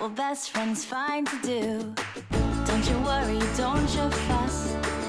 Well, best friends find to do. Don't you worry, don't you fuss.